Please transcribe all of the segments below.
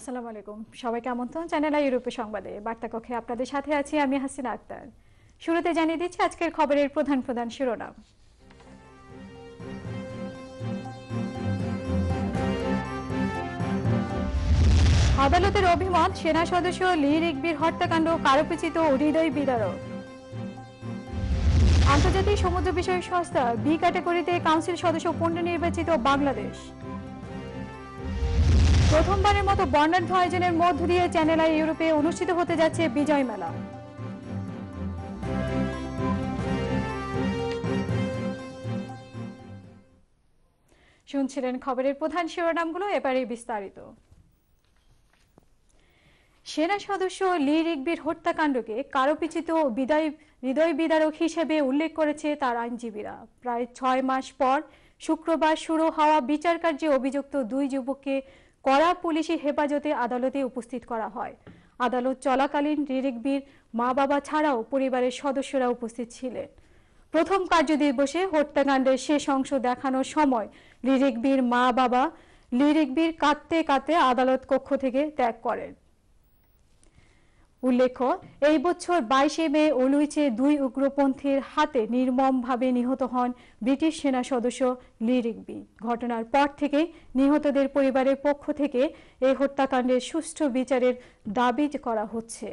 আসসালামু আলাইকুম সবাইকে আমন্ত্রণ চ্যানেল ইউরোপে সংবাদে বার্তা কক্ষে আপনাদের সাথে আছি আমি হাসিনা আক্তার। শুরুতে জানিয়ে দিচ্ছি আজকের খবরের প্রধান প্রধান শিরোনাম। আদালতের অভিমত, সেনা সদস্য লি রিগবির হত্যাকাণ্ড কারোপিচিত ও হৃদয় বিদারক। আন্তর্জাতিক সমুদ্র বিষয়ক সংস্থা বি ক্যাটাগরিতে কাউন্সিল সদস্য পুনর্নির্বাচিত বাংলাদেশ। প্রথমবারের মতো বর্ণাঢ্য আয়োজনের মধ্য দিয়ে চ্যানেল আই ইউরোপে অনুষ্ঠিত হতে যাচ্ছে বিজয় মেলা। শুনছিলেন খবরের প্রধান শিরোনামগুলো, এবারে বিস্তারিত। সেনা সদস্য লি রিগবির হত্যাকাণ্ডকে কারোপিচিত ও হৃদয় বিদারক হিসেবে উল্লেখ করেছে তার আইনজীবীরা। প্রায় 6 মাস পর শুক্রবার শুরু হওয়া বিচার কার্যে অভিযুক্ত দুই যুবককে কড়া পুলিশি হেফাজতে আদালতে উপস্থিত করা হয়। আদালত চলাকালীন লি রিগবির মা বাবা ছাড়াও পরিবারের সদস্যরা উপস্থিত ছিলেন। প্রথম কার্যদিবসে হত্যাকাণ্ডের শেষ অংশ দেখানোর সময় লি রিগবির মা বাবা লি রিগবির কাঁদতে কাঁদতে আদালত কক্ষ থেকে ত্যাগ করেন। উল্লেখ্য, এই বছর 22 মে ওলুইচে দুই উগ্রপন্থীর হাতে নির্মমভাবে নিহত হন ব্রিটিশ সেনা সদস্য লি রিগবি। ঘটনার পর থেকে নিহতদের পরিবারের পক্ষ থেকে এই হত্যাকাণ্ডের সুষ্ঠু বিচারের দাবি করা হচ্ছে।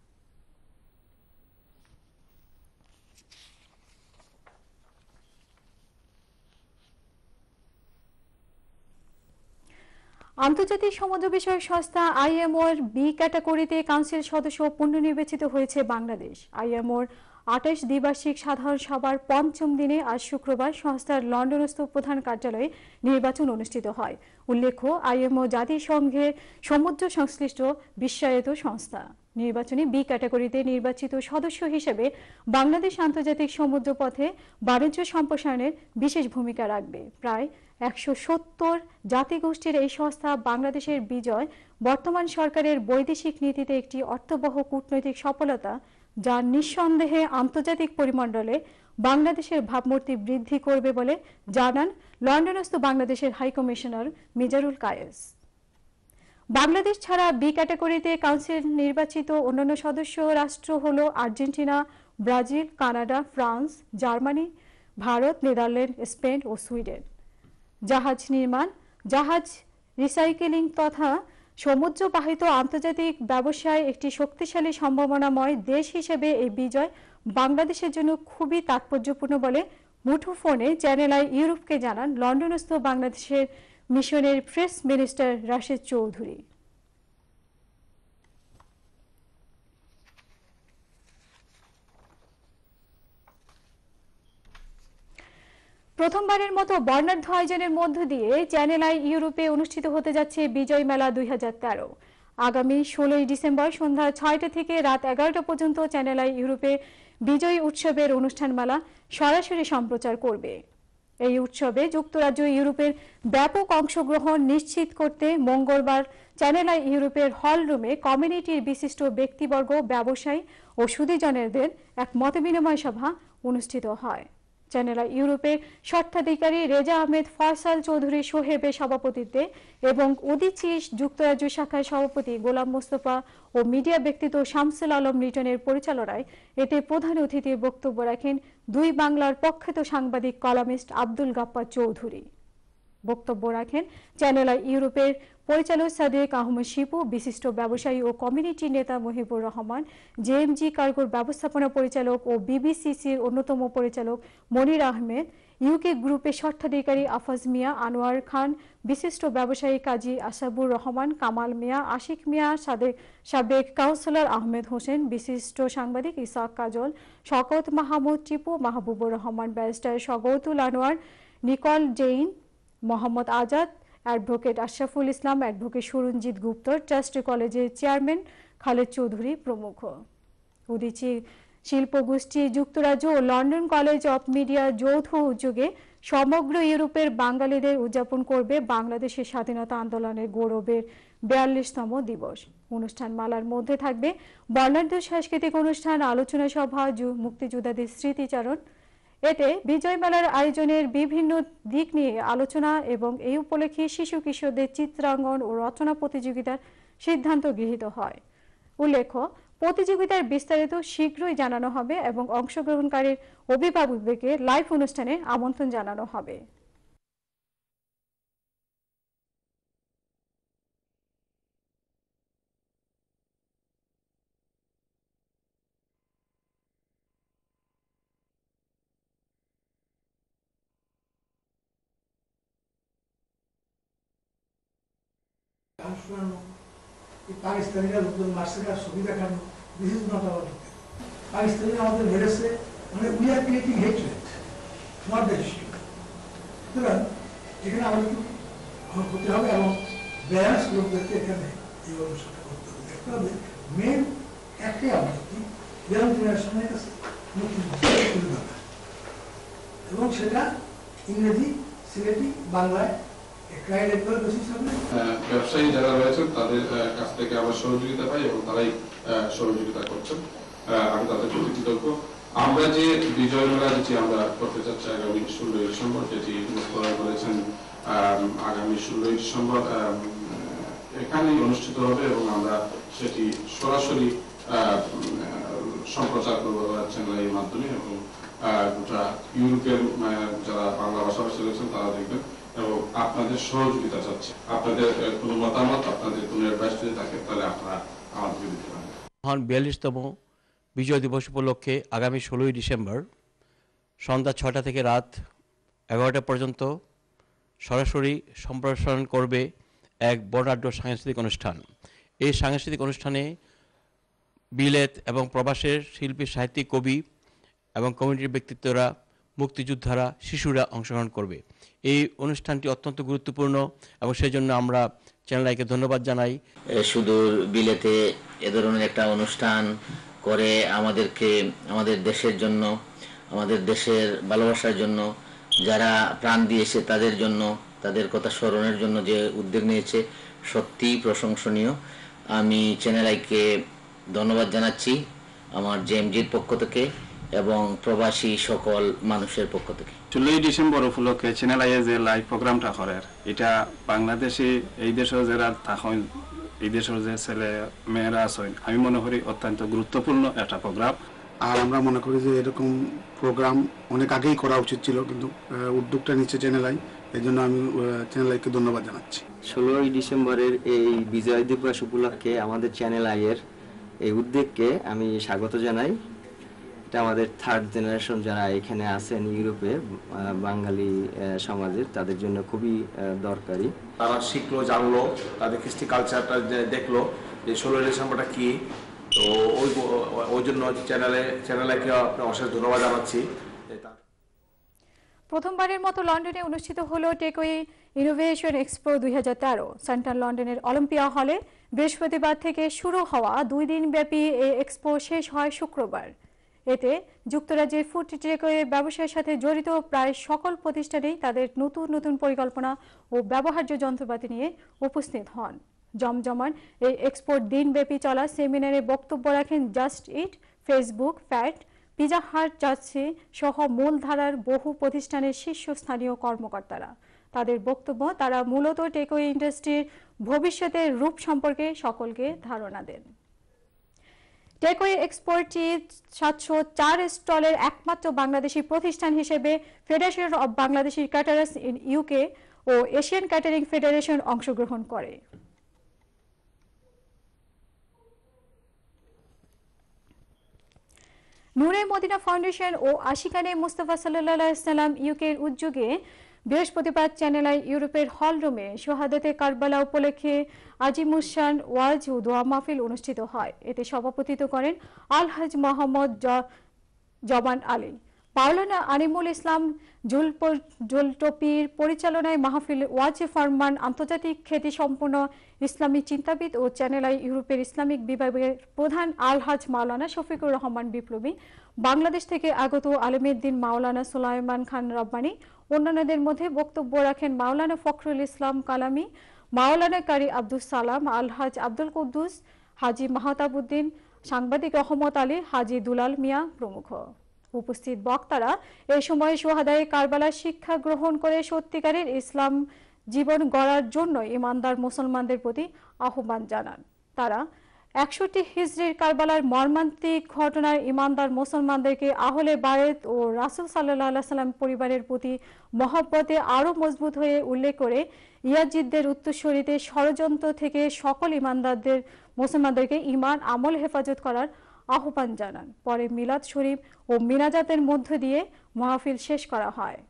আন্তর্জাতিক সমুদ্র বিষয়ক সংস্থা আইএমওর বি ক্যাটাগরিতে কাউন্সিল সদস্য পুনর্নির্বাচিত হয়েছে বাংলাদেশ। আইএমওর 28 দ্বিবার্ষিক সাধারণ সভার পঞ্চম দিনে আজ শুক্রবার সংস্থার লন্ডনস্থ প্রধান কার্যালয়ে নির্বাচন অনুষ্ঠিত হয়। উল্লেখ্য, আইএমও জাতিসংঘের সমুদ্র সংশ্লিষ্ট বিশ্বায়িত সংস্থা। নির্বাচনে বি ক্যাটাগরিতে নির্বাচিত সদস্য হিসেবে বাংলাদেশ আন্তর্জাতিক সমুদ্র পথে বাণিজ্য সম্প্রসারণের বিশেষ ভূমিকা রাখবে। প্রায় 170 জাতিগোষ্ঠীর এই সংস্থা বাংলাদেশের বিজয় বর্তমান সরকারের বৈদেশিক নীতিতে একটি অর্থবহ কূটনৈতিক সফলতা, যা নিঃসন্দেহে আন্তর্জাতিক পরিমণ্ডলে বাংলাদেশের ভাবমূর্তি বৃদ্ধি করবে বলে জানান লন্ডনস্থ বাংলাদেশের হাইকমিশনার মিজারুল কায়েস। বাংলাদেশ ছাড়া বি ক্যাটাগরিতে কাউন্সিল নির্বাচিত অন্যান্য সদস্য রাষ্ট্র হল Argentina, Brazil, Canada, France, Germany, Bharat, Netherland, Spain ও সুইডেন। জাহাজ নির্মাণ, জাহাজ রিসাইকেলিং তথা সমুদ্রবাহিত আন্তর্জাতিক ব্যবসায় একটি শক্তিশালী সম্ভাবনাময় দেশ হিসেবে এই বিজয় বাংলাদেশের জন্য খুবই তাৎপর্যপূর্ণ বলে মুঠোফোনে চ্যানেল আই ইউরোপকে জানান লন্ডনস্থ বাংলাদেশের মিশনের প্রেস মিনিস্টার রাশেদ চৌধুরী। প্রথমবারের মতো বর্ণাঢ্য আয়োজনের মধ্য দিয়ে চ্যানেল আই ইউরোপে অনুষ্ঠিত হতে যাচ্ছে বিজয় মেলা 2013। আগামী 16 ডিসেম্বর সন্ধ্যা 6টা থেকে রাত 11টা পর্যন্ত চ্যানেল আই ইউরোপে বিজয় উৎসবের অনুষ্ঠানমালা সরাসরি সম্প্রচার করবে। এই উৎসবে যুক্তরাজ্য ইউরোপের ব্যাপক অংশগ্রহণ নিশ্চিত করতে মঙ্গলবার চ্যানেল আই ইউরোপের হল রুমে কমিউনিটির বিশিষ্ট ব্যক্তিবর্গ, ব্যবসায়ী ও সুধীজনেদের এক মতবিনিময় সভা অনুষ্ঠিত হয়। চ্যানেল আই ইউরোপের স্বত্বাধিকারী রেজা আহমেদ ফয়সাল চৌধুরী সোহেবের সভাপতিত্বে এবং উদীচী যুক্তরাজ্য শাখার সভাপতি গোলাম মোস্তফা ও মিডিয়া ব্যক্তিত্ব শামসুল আলম লিটনের পরিচালনায় এতে প্রধান অতিথির বক্তব্য রাখেন দুই বাংলার প্রখ্যাত সাংবাদিক কলামিস্ট আব্দুল গাপ্পার চৌধুরী। বক্তব্য রাখেন চ্যানেল আই ইউরোপের পরিচালক সাদেক আহমেদ শিপু, বিশিষ্ট ব্যবসায়ী ও কমিউনিটি নেতা মহিবুর রহমান, জেএমজি কার্গোর ব্যবস্থাপনা পরিচালক ও বিবিসিসির অন্যতম পরিচালক মনির আহমেদ, ইউকে গ্রুপের স্বত্বাধিকারী আফাজ মিয়া, আনোয়ার খান, বিশিষ্ট ব্যবসায়ী কাজী আসাবুর রহমান, কামাল মিয়া, আশিক মিয়া, সাবেক কাউন্সিলর আহমেদ হোসেন, বিশিষ্ট সাংবাদিক ইসাক কাজল, শকত মাহমুদ টিপু, মাহবুবুর রহমান, ব্যারিস্টার শগৌতুল আনোয়ার, নিকল জেইন, Mohammad Azad, advocate Ashraful Islam, advocate Suranjit Gupta, trust কলেজের চেয়ারম্যান খালেদ চৌধুরী প্রমুখ। উদীচী শিল্পগোষ্ঠী যুক্তরাজ্য ও লন্ডন কলেজ অফ মিডিয়া যৌথ উদ্যোগে সমগ্র ইউরোপের বাঙালিদের উদযাপন করবে বাংলাদেশের স্বাধীনতা আন্দোলনের গৌরবের 42তম দিবস। অনুষ্ঠানমালার মধ্যে থাকবে বর্ণাঢ্য সাংস্কৃতিক অনুষ্ঠান, আলোচনা সভা, মুক্তিযোদ্ধাদের স্মৃতিচারণ। এতে বিজয় মেলার আয়োজনের বিভিন্ন দিক নিয়ে আলোচনা এবং এই উপলক্ষে শিশু কিশোরদের চিত্রাঙ্কন ও রচনা প্রতিযোগিতার সিদ্ধান্ত গৃহীত হয়। উল্লেখ্য, প্রতিযোগিতার বিস্তারিত শীঘ্রই জানানো হবে এবং অংশগ্রহণকারীর অভিভাবকদেরকে লাইভ অনুষ্ঠানে আমন্ত্রণ জানানো হবে। পাকিস্তানিরা লোকজন মারছে ছবি দেখানো, দিস ইজ নট আওয়ার। পাকিস্তানিরা আমাদের মেরেছে, মানে we are creating hatred, not that issue. সুতরাং এখানে আমাদের করতে হবে এবং ব্যালেন্স লোকদেরকে এখানে এই অনুষ্ঠানটা করতে হবে। দেখতে হবে মেন একটাই আপত্তি, ইয়াং জেনারেশনের কাছে নতুন তুলে ধরা এবং সেটা ইংরেজি, সিলেটি, বাংলায় ব্যবসায়ী যারা রয়েছেন তাদের কাছ থেকে আমরা সহযোগিতা পাই এবং তারাই সহযোগিতা করছেন। আমি তাদের প্রতি কৃতজ্ঞ। আমরা যে বিজয় মেলা যেটি আমরা করতে চাচ্ছি আগামী 16 ডিসেম্বর, যেটি বলেছেন আগামী 16 ডিসেম্বর এখানেই অনুষ্ঠিত হবে এবং আমরা সেটি সরাসরি সম্প্রচার করবো চ্যানেলের মাধ্যমে এবং গোটা ইউরোপের যারা বাংলা ভাষাভাষী রয়েছেন তারা দেখবেন এবং আপনাদের সহযোগিতা চাচ্ছি। আপনাদের কোনো মতামত, আপনাদের কোনো অ্যাডভাইস যদি থাকে তাহলে আপনারা আমাদেরকে দিতে পারেন। মহান 42তম বিজয় দিবস উপলক্ষে আগামী 16 ডিসেম্বর সন্ধ্যা 6টা থেকে রাত 11টা পর্যন্ত সরাসরি সম্প্রসারণ করবে এক বর্ণাঢ্য সাংস্কৃতিক অনুষ্ঠান। এই সাংস্কৃতিক অনুষ্ঠানে বিলেত এবং প্রবাসের শিল্পী, সাহিত্যিক, কবি এবং কমিউনিটির ব্যক্তিত্বরা, মুক্তিযোদ্ধারা, শিশুরা অংশগ্রহণ করবে। এই অনুষ্ঠানটি অত্যন্ত গুরুত্বপূর্ণ এবং সেই জন্য আমরা চ্যানেল আইকে ধন্যবাদ জানাই। সুদূর বিলেতে এ ধরনের একটা অনুষ্ঠান করে আমাদেরকে আমাদের দেশের জন্য, আমাদের দেশের ভালোবাসার জন্য যারা প্রাণ দিয়েছে তাদের জন্য, তাদের কথা স্মরণের জন্য যে উদ্যোগ নিয়েছে সত্যিই প্রশংসনীয়। আমি চ্যানেল আইকে ধন্যবাদ জানাচ্ছি আমার জেএমজির পক্ষ থেকে এবং প্রবাসী সকল মানুষের পক্ষ থেকে। 16 ডিসেম্বর উপলক্ষে চ্যানেল আইয়ে যে লাইভ প্রোগ্রামটা করে এটা বাংলাদেশে এই দেশের যারা থাকেন, এই দেশের যে ছেলে মেয়েরা আছেন, আমি মনে করি অত্যন্ত গুরুত্বপূর্ণ একটা প্রোগ্রাম। আর আমরা মনে করি যে এরকম প্রোগ্রাম অনেক আগেই করা উচিত ছিল, কিন্তু উদ্যোগটা নিচ্ছে চ্যানেল আই, এই জন্য আমি চ্যানেল আইকে ধন্যবাদ জানাচ্ছি। 16 ডিসেম্বরের এই বিজয় দিবস উপলক্ষে আমাদের চ্যানেল আইয়ের এই উদ্যোগকে আমি স্বাগত জানাই। এটা আমাদের থার্ড জেনারেশন যারা এখানে আছেন ইউরোপে, বাঙালি সমাজের, তাদের জন্য খুবই দরকারি। তারা শিখলো, জানলো, তাদের কৃষ্টি কালচারটা দেখলো যে 16 ডিসেম্বরটা কি। তো ওই জন্য চ্যানেলকে অশেষ ধন্যবাদ জানাচ্ছি। প্রথমবারের মতো লন্ডনে অনুষ্ঠিত হলো টেকওয়ে ইনোভেশন এক্সপো 2013। সেন্ট্রাল লন্ডনের অলিম্পিয়া হলে বৃহস্পতিবার থেকে শুরু হওয়া 2 দিন ব্যাপী এই এক্সপো শেষ হয় শুক্রবার। এতে যুক্তরাজ্যের ফুড টেকওয়ে ব্যবসায়ের সাথে জড়িত প্রায় সকল প্রতিষ্ঠানেই তাদের নতুন নতুন পরিকল্পনা ও ব্যবহার্য যন্ত্রপাতি নিয়ে উপস্থিত হন। জমজমাট এই এক্সপোর দিনব্যাপী চলা সেমিনারে বক্তব্য রাখেন Just Eat, Facebook, fat, Pizza Hut, চাচ্ছি সহ মূলধারার বহু প্রতিষ্ঠানের শীর্ষস্থানীয় কর্মকর্তারা। তাদের বক্তব্য, তারা মূলত টেকওয়ে ইন্ডাস্ট্রির ভবিষ্যতের রূপ সম্পর্কে সকলকে ধারণা দেন। টেকওয়ে এক্সপোর্টটি 704 স্টলের একমাত্র বাংলাদেশি প্রতিষ্ঠান হিসেবে federation of Bangladeshi caterers in UK ও এশিয়ান ক্যাটারিং ফেডারেশন অংশগ্রহণ করে। নূরে মদিনা ফাউন্ডেশন ও আশিকানে মুস্তাফা সাল্লাল্লাহু আলাইহি সাল্লাম ইউকের উদ্যোগে বৃহস্পতিবার চ্যানেল আই ইউরোপের হল রুমে শাহাদাতে কারবালা উপলক্ষে আজিমুশান ওয়াজ ও দোয়া মাহফিল অনুষ্ঠিত হয়। এতে সভাপতিত্ব করেন আলহাজ মোহাম্মদ জবান আলী। মাওলানা আনিমুল ইসলাম জুলটপির পরিচালনায় মাহফিল ওয়াজে ফরমান আন্তর্জাতিক খ্যাতিসম্পন্ন ইসলামী চিন্তাবিদ ও চ্যানেল আই ইউরোপের ইসলামিক বিভাগের প্রধান আলহাজ মাওলানা শফিকুর রহমান বিপ্লবী, বাংলাদেশ থেকে আগত আলেমউদ্দিন মাওলানা সুলাইমান খান রব্বানী, অন্যান্যদের মধ্যে বক্তব্য রাখেন মাওলানা ফখরুল ইসলাম কালামি, মাওলানা কারি আব্দুস সালাম, আলহাজ আব্দুল কুদ্দুস, হাজি মাহতাবউদ্দিন, সাংবাদিক রহমত আলী, হাজি দুলাল মিয়া প্রমুখ। উপস্থিত বক্তারা এই সময় শুহাদায়ে কারবালার শিক্ষা গ্রহণ করে সত্যিকারের ইসলাম জীবন গড়ার জন্য ইমানদার মুসলমানদের প্রতি আহ্বান জানান। তারা 61 হিজরির কারবালার মর্মান্তিক ঘটনায় ইমানদার মুসলমানদেরকে আহলে বায়েত ও রাসূল সাল্লাল্লাহু আলাইহি সাল্লাম পরিবারের প্রতি মহব্বতে আরো মজবুত হয়ে উল্লেখ করে ইয়াজিদদের উত্তরসূরিতে ষড়যন্ত্র থেকে সকল ইমানদারদের মুসলমানদেরকে ঈমান আমল হেফাজত করার আহ্বান জানান। পরে মিলাদ শরীফ ও মিনাজাতের মধ্য দিয়ে মাহফিল শেষ করা হয়।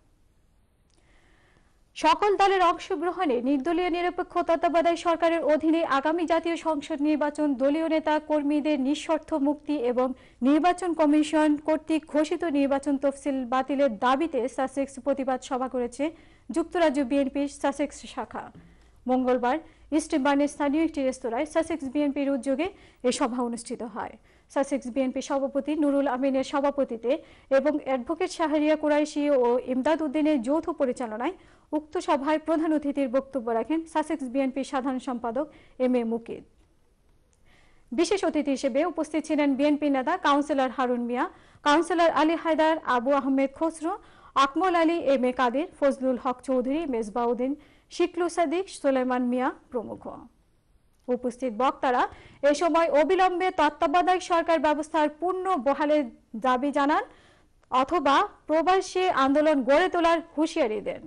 সকল দলের অংশগ্রহণে নির্দলীয় নিরপেক্ষ তত্ত্বাবধায়ক সরকারের অধীনে আগামী জাতীয় সংসদ নির্বাচন, দলীয় নেতা কর্মীদের নিঃশর্ত মুক্তি এবং নির্বাচন কমিশন কর্তৃক ঘোষিত নির্বাচন তফসিল বাতিলের দাবিতে সাসেক্স প্রতিবাদ সভা করেছে যুক্তরাজ্য বিএনপির সাসেক্স শাখা। মঙ্গলবার ইস্টবার্নের স্থানীয় একটি রেস্তোরাঁয় সাসেক্স বিএনপির উদ্যোগে এই সভা অনুষ্ঠিত হয়। সাসেক্স বিএনপি সভাপতি নুরুল আমিনের সভাপতিত্বে এবং অ্যাডভোকেট শাহরিয়া কুরাইশি ও ইমদাদ উদ্দিনের যৌথ পরিচালনায় উক্ত সভায় প্রধান অতিথির বক্তব্য রাখেন সাসেক্স বিএনপির সাধারণ সম্পাদক এম এ মুকিদ। বিশেষ অতিথি হিসেবে উপস্থিত ছিলেন বিএনপি নেতা councillor Harun Mia, councillor Ali Haider, Abu Ahmed Khasru, Akmal Ali, M A Kader, Fazlul Haque Chowdhury, Mesbauddin, Shiklu Sadiq, Sulaiman Mia প্রমুখ। উপস্থিত বক্তারা এ সময় অবিলম্বে তত্ত্বাবধায়ক সরকার ব্যবস্থার পূর্ণ বহালের দাবি জানান অথবা প্রবাসী আন্দোলন গড়ে তোলার হুঁশিয়ারি দেন।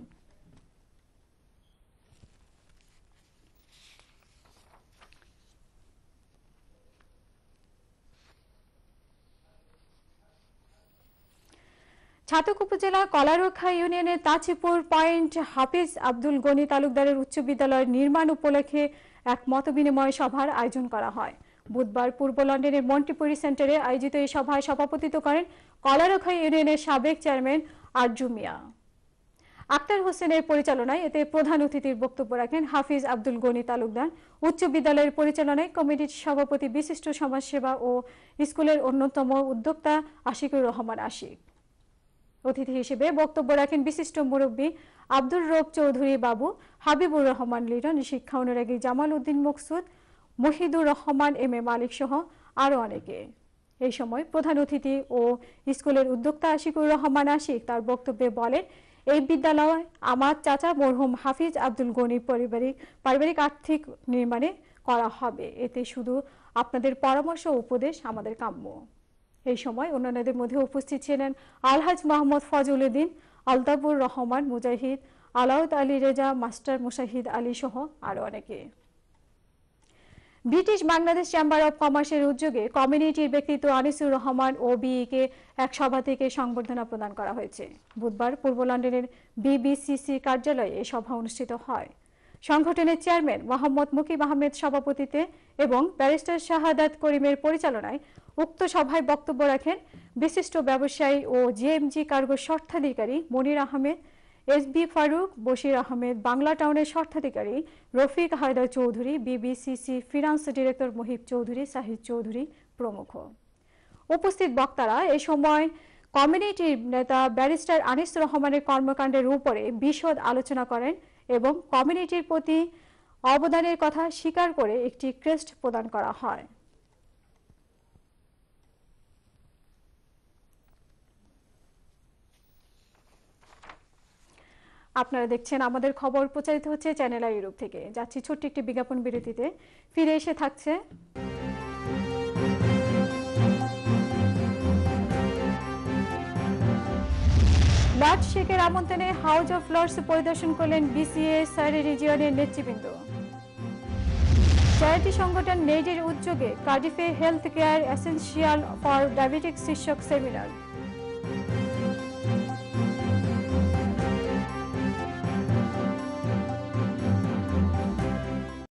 ছাতক উপজেলা কলারক্ষা ইউনিয়নের তাচিপুর পয়েন্ট হাফিজ আব্দুল গনি তালুকদারের উচ্চ বিদ্যালয়ের নির্মাণ উপলক্ষে এক মতবিনিময় সভার আয়োজন করা হয়। বুধবার পূর্ব লন্ডনের মন্টিপুরি সেন্টারে আয়োজিত এই সভায় সভাপতিত্ব করেন কলারক্ষা ইউনিয়নের সাবেক চেয়ারম্যান আরজু মিয়া। আক্তার হোসেনের পরিচালনায় এতে প্রধান অতিথির বক্তব্য রাখেন হাফিজ আব্দুল গনি তালুকদার। উচ্চ বিদ্যালয়ের পরিচালনায় কমিটির সভাপতি বিশিষ্ট সমাজসেবা ও স্কুলের অন্যতম উদ্যোক্তা আশিকুর রহমান আশিক। অতিথি হিসেবে বক্তব্য রাখেন বিশিষ্ট মুরব্বী আব্দুর রব চৌধুরী বাবু, হাবিবুর রহমান লিটন, শিক্ষা অনুরাগী জামাল উদ্দিন মকসুদ, মহিদুর রহমান, এম এ মালিক সহ আরো অনেকে। এই সময় প্রধান অতিথি ও স্কুলের উদ্যোক্তা আশিকুর রহমান আশিক তার বক্তব্যে বলেন, এই বিদ্যালয় আমার চাচা মরহুম হাফিজ আব্দুল গনির পারিবারিক আর্থিক নির্মাণে করা হবে। এতে শুধু আপনাদের পরামর্শ ও উপদেশ আমাদের কাম্য। এই সময় অন্যান্যদের মধ্যে উপস্থিত ছিলেন আলহাজ মোহাম্মদ ফজল উদ্দিন, আলতাবুর রহমান মুজাহিদ, আলাউদ আলী রেজা, মাস্টার মুশাহিদ আলী সহ আরো অনেকে। ব্রিটিশ বাংলাদেশ চেম্বার অব কমার্সের উদ্যোগে কমিউনিটির ব্যক্তিত্ব আনিসুর রহমান ও বিইকে এক সভা থেকে সংবর্ধনা প্রদান করা হয়েছে। বুধবার পূর্ব লন্ডনের বিবিসিসি কার্যালয়ে এই সভা অনুষ্ঠিত হয়। সংগঠনের চেয়ারম্যান মোহাম্মদ মুকিব আহমেদ সভাপতিত্বে এবং ব্যারিস্টার শাহাদাত করিমের পরিচালনায় উক্ত সভায় বক্তব্য রাখেন বিশিষ্ট ব্যবসায়ী ও জিএমজি কার্গো স্বত্বাধিকারী মনির আহমেদ, এসবি ফারুক, বশির আহমেদ, বাংলা টাউনের স্বত্বাধিকারী Rafiq Haider Chowdhury, BBCC finance director Mohib Chowdhury, Sahid Chowdhury প্রমুখ। উপস্থিত বক্তারা এ সময় কমিউনিটির নেতা ব্যারিস্টার আনিস রহমানের কর্মকাণ্ডের উপরে বিশদ আলোচনা করেন এবং কমিউনিটির প্রতি অবদানের কথা স্বীকার করে একটি ক্রেস্ট প্রদান করা হয়। আপনারা দেখছেন আমাদের খবর প্রচারিত হচ্ছে চ্যানেল আই ইউরোপ থেকে। যাচ্ছি ছোট্ট একটি বিজ্ঞাপন বিরতিতে, ফিরে এসে থাকছে লর্ড শেখের আমন্ত্রণে হাউস অফ লর্ডস পরিদর্শন করলেন বিসিএ সারি রিজিয়নের নেতৃবৃন্দ। চ্যারিটি সংগঠন নেইডের উদ্যোগে কার্ডিফে health care essential for diabetic শীর্ষক সেমিনার